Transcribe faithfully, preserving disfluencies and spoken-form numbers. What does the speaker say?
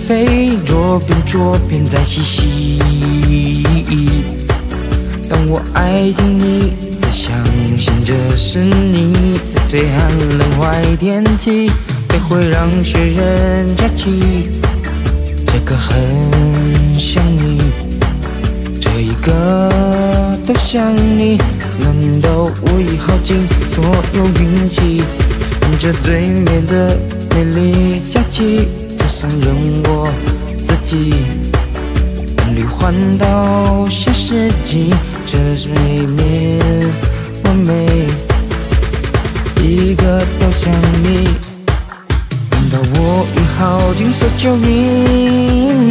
飞，左边左边在嬉戏。当我爱上你，只相信这是你，在最寒冷坏天气，也会让雪人假期。这个很想你，这一个都想你，难道我已耗尽所有运气？看着最美的美丽假期，就算任我自己把绿换到下世纪，这是未免完美，一个都想你。难道我已耗尽所有运